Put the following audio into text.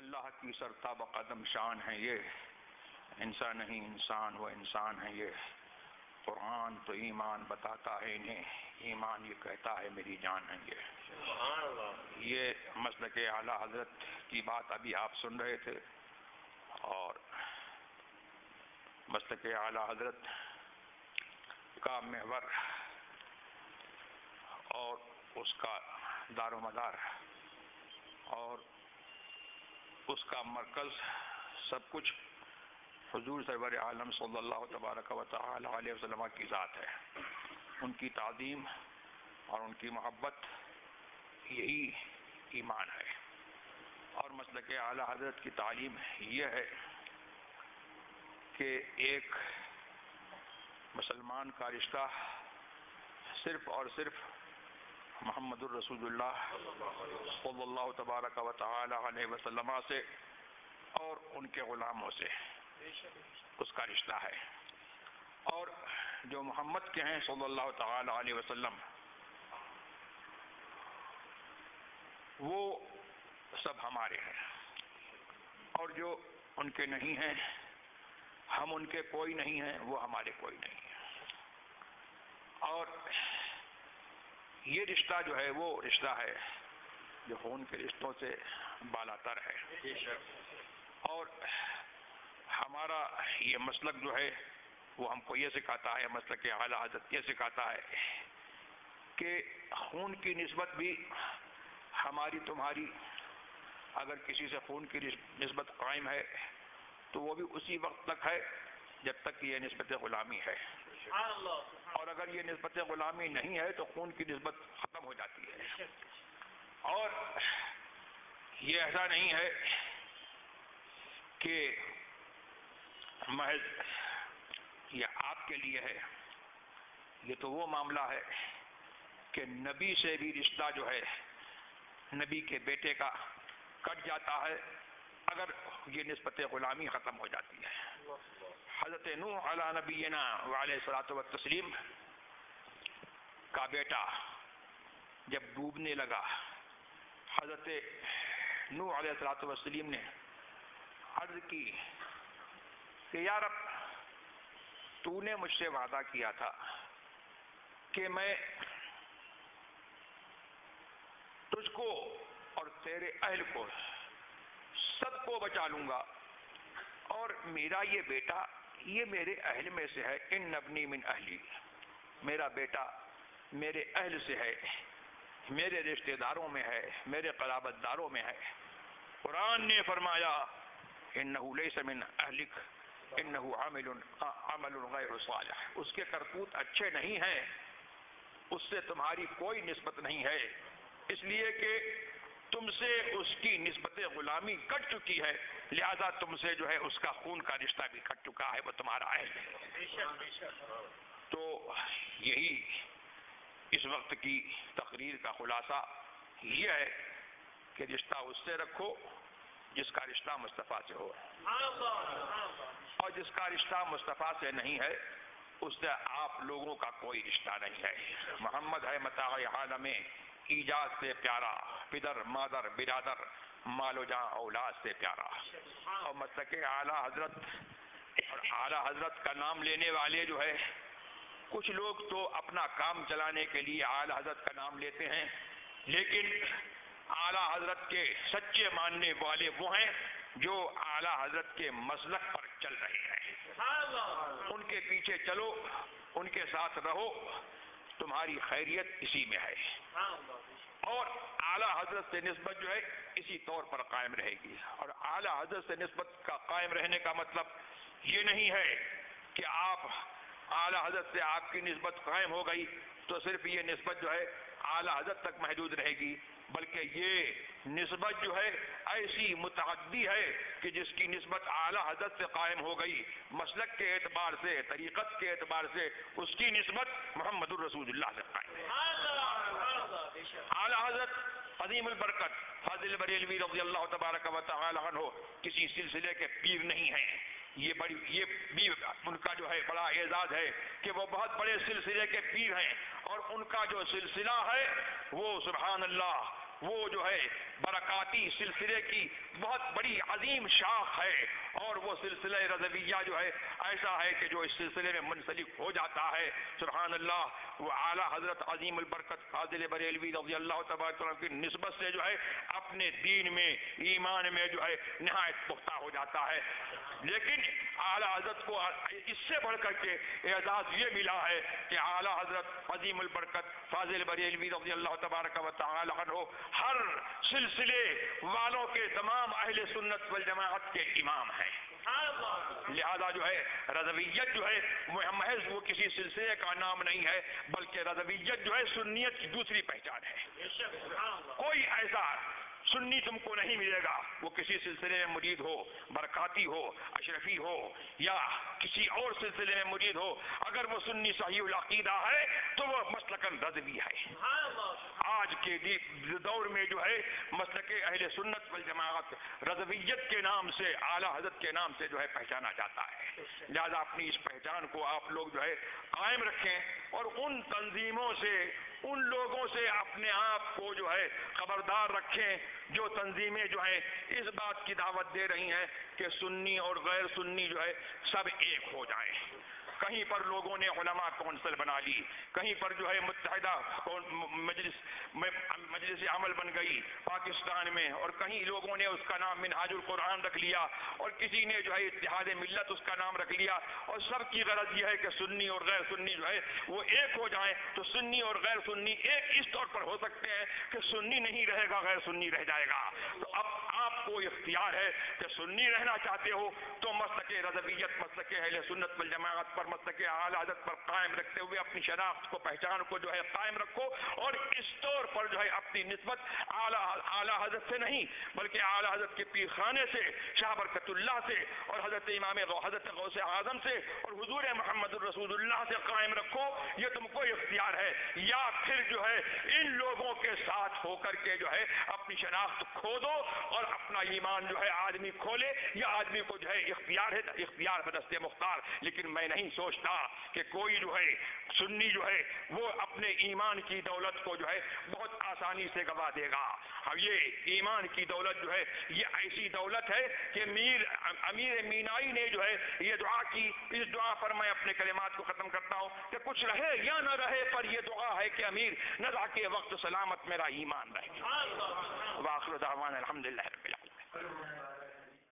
اللہ کی سرتاب قدم شان ہے یہ، انسان نہیں انسان وہ انسان ہے یہ، قرآن تو ایمان بتاتا ہے انہیں، ایمان یہ کہتا ہے میری جان ہے یہ مسلک اعلیٰ حضرت کی بات ابھی آپ سن رہے تھے، اور مسلک اعلیٰ حضرت کا محور اور اس کا دار و مدار اور اس کا مرکز سب کچھ حضور سرور عالم صلی اللہ تبارک و تعالی علیہ وسلم کی ذات ہے، ان کی تعظیم اور ان کی محبت یہی ایمان ہے۔ اور مسلک اعلیٰ حضرت کی تعلیم یہ ہے کہ ایک مسلمان کا رشتہ صرف اور صرف محمد الرسول اللہ صلی اللہ تبارک و تعالی علیہ وسلم سے اور ان کے غلاموں سے اس کا رشتہ ہے، اور جو محمد کے ہیں صلی اللہ تعالی علیہ وسلم وہ سب ہمارے ہیں، اور جو ان کے نہیں ہیں، ہم ان کے کوئی نہیں ہیں، وہ ہمارے کوئی نہیں ہیں۔ اور یہ رشتہ جو ہے وہ رشتہ ہے جو خون کے رشتوں سے بالا تر ہے، اور ہمارا یہ مسلک جو ہے وہ ہم کو یہ سکھاتا ہے، مسلک اعلیٰ حضرت یہ سکھاتا ہے کہ خون کی نسبت بھی ہماری تمہاری اگر کسی سے خون کی نسبت قائم ہے تو وہ بھی اسی وقت تک ہے جب تک یہ نسبت غلامی ہے، اور اگر یہ نسبت غلامی نہیں ہے تو خون کی نسبت ختم ہو جاتی ہے۔ اور یہ ایسا نہیں ہے کہ محض یہ آپ کے لیے ہے، یہ تو وہ معاملہ ہے کہ نبی سے بھی رشتہ جو ہے نبی کے بیٹے کا کٹ جاتا ہے اگر یہ نسبت غلامی ختم ہو جاتی ہے۔ حضرت نوح علی نبینا وعلیہ الصلوۃ والتسلیم کا بیٹا جب ڈوبنے لگا، حضرت نوح علیہ الصلوۃ والتسلیم نے عرض کی کہ یا رب تو نے مجھ سے وعدہ کیا تھا کہ میں تجھ کو اور تیرے اہل کو سب کو بچا لوں گا، اور میرا یہ بیٹا یہ میرے اہل میں سے ہے، ان ابنی من اہلی، میرا بیٹا میرے اہل سے ہے، میرے رشتہ داروں میں ہے، میرے قرابت داروں میں ہے۔ قرآن نے فرمایا انہ لیس من اہلک انہ عمل غیر صالح، اس کے کرتوت اچھے نہیں ہیں، اس سے تمہاری کوئی نسبت نہیں ہے، اس لیے کہ تم سے اس کی نسبت غلامی کٹ چکی ہے، لہذا تم سے جو ہے اس کا خون کا رشتہ بھی کٹ چکا ہے، وہ تمہارا اہل ہے۔ تو یہی اس وقت کی تقریر کا خلاصہ یہ ہے کہ رشتہ اس سے رکھو جس کا رشتہ مصطفیٰ سے ہو، اور جس کا رشتہ مصطفیٰ سے نہیں ہے اس سے آپ لوگوں کا کوئی رشتہ نہیں ہے۔ محمد ہے متاع عالم ایجاد سے پیارا، پدر مادر برادر مال و جاں اولاد سے پیارا۔ اور مسلک اعلیٰ حضرت اور اعلیٰ حضرت کا نام لینے والے جو ہے کچھ لوگ تو اپنا کام چلانے کے لیے اعلیٰ حضرت کا نام لیتے ہیں، لیکن اعلیٰ حضرت کے سچے ماننے والے وہ ہیں جو اعلیٰ حضرت کے مسلک پر چل رہے ہیں، ان کے پیچھے چلو، ان کے ساتھ رہو، تمہاری خیریت اسی میں ہے، اور اعلیٰ حضرت سے نسبت جو ہے اسی طور پر قائم رہے گی۔ اور اعلیٰ حضرت سے نسبت کا قائم رہنے کا مطلب یہ نہیں ہے کہ آپ اعلیٰ حضرت سے آپ کی نسبت قائم ہو گئی تو صرف یہ نسبت جو ہے اعلیٰ حضرت تک محدود رہے گی، بلکہ یہ نسبت جو ہے ایسی متعدی ہے کہ جس کی نسبت اعلیٰ حضرت سے قائم ہو گئی، مسلک کے اعتبار سے، طریقت کے اعتبار سے اس کی نسبت محمد الرسول اللہ سے قائم ہے۔ اعلیٰ حضرت عظیم البرکت فاضل بریلوی رضی اللہ تبارک و تعالی عنہ کسی سلسلے کے پیر نہیں ہیں، یہ بھی ان کا جو ہے بڑا اعزاز ہے کہ وہ بہت بڑے سلسلے کے پیر ہیں، اور ان کا جو سلسلہ ہے وہ سبحان اللہ وہ جو ہے برکاتی سلسلے کی بہت بڑی عظیم شاخ ہے، اور وہ سلسلہ رضویہ جو ہے ایسا ہے کہ جو اس سلسلے میں منسلک ہو جاتا ہے، سبحان اللہ، وہ اعلیٰ حضرت عظیم البرکت فاضل بریلوی رضی اللہ تبارک و تعالیٰ کی نسبت سے جو ہے اپنے دین میں، ایمان میں جو ہے نہایت پختہ ہو جاتا ہے۔ لیکن اعلیٰ حضرت کو اس سے بڑھ کر کے اعزاز یہ ملا ہے کہ اعلیٰ حضرت عظیم البرکت فاضل بریلوی رضی اللہ تبارک و تعالی عنہ ہر سلسلے والوں کے تمام اہل سنت والجماعت کے امام ہیں۔ لہذا جو ہے رضویت جو ہے محض وہ کسی سلسلے کا نام نہیں ہے، بلکہ رضویت جو ہے سنیت کی دوسری پہچان ہے۔ کوئی ایسا سنی تم کو نہیں ملے گا، وہ کسی سلسلے میں مرید ہو، برکاتی ہو، اشرفی ہو، یا کسی اور سلسلے میں مرید ہو، اگر وہ سنی صحیح العقیدہ ہے تو وہ مسلکن رضوی ہے۔ آج کے دور میں جو ہے مسلک اہل سنت والجماعت رضویت کے نام سے، اعلیٰ حضرت کے نام سے جو ہے پہچانا جاتا ہے۔ لہذا اپنی اس پہچان کو آپ لوگ جو ہے قائم رکھیں، اور ان تنظیموں سے، ان لوگوں سے اپنے آپ کو جو ہے خبردار رکھیں جو تنظیمیں جو ہیں اس بات کی دعوت دے رہی ہیں کہ سنی اور غیر سنی جو ہے سب ایک ہو جائیں۔ کہیں پر لوگوں نے علماء کونسل بنا لی، کہیں پر جو ہے متحدہ مجلس عمل بن گئی پاکستان میں، اور کہیں لوگوں نے اس کا نام منہاج القرآن رکھ لیا، اور کسی نے جو ہے اتحاد ملت اس کا نام رکھ لیا، اور سب کی غرض یہ ہے کہ سنی اور غیر سنی جو ہے وہ ایک ہو جائیں۔ تو سنی اور غیر سنی ایک اس طور پر ہو سکتے ہیں کہ سنی نہیں رہے گا، غیر سنی رہ جائے گا۔ تو اب آپ کو اختیار ہے کہ سنی رہنا چاہتے ہو تو مسلک رضویت، مسلک اہل سنت والجماعت پر، مسلک اعلیٰ حضرت پر قائم رکھتے ہوئے اپنی شناخت کو، پہچان کو جو ہے قائم رکھو، اور اس طور پر جو ہے اپنی نسبت اعلیٰ حضرت سے نہیں بلکہ اعلیٰ حضرت کے پیر خانے سے، شاہ برکت اللہ سے، اور حضرت امام حضرت غوث اعظم سے، اور حضور محمد الرسول اللہ سے قائم رکھو۔ یہ تم کو اختیار ہے، یا پھر جو ہے ان لوگوں کے ساتھ ہو کر کے جو ہے اپنی شناخت کھو دو اور اپنا ایمان جو ہے آدمی کھولے، یا آدمی کو جو ہے اختیار ہے، اختیار بدست مختار۔ لیکن میں نہیں سوچتا کہ کوئی جو ہے سنی جو ہے وہ اپنے ایمان کی دولت کو جو ہے بہت آسانی سے گوا دے گا۔ اب یہ ایمان کی دولت جو ہے یہ ایسی دولت ہے کہ امیر مینائی نے جو ہے یہ دعا کی، اس دعا پر میں اپنے کلمات کو ختم کرتا ہوں کہ کچھ رہے یا نہ رہے پر یہ دعا ہے کہ امیر نزا کے وقت سلامت میرا ایمان رہے۔ وآخر دعوانا الحمدللہ رب العالمین۔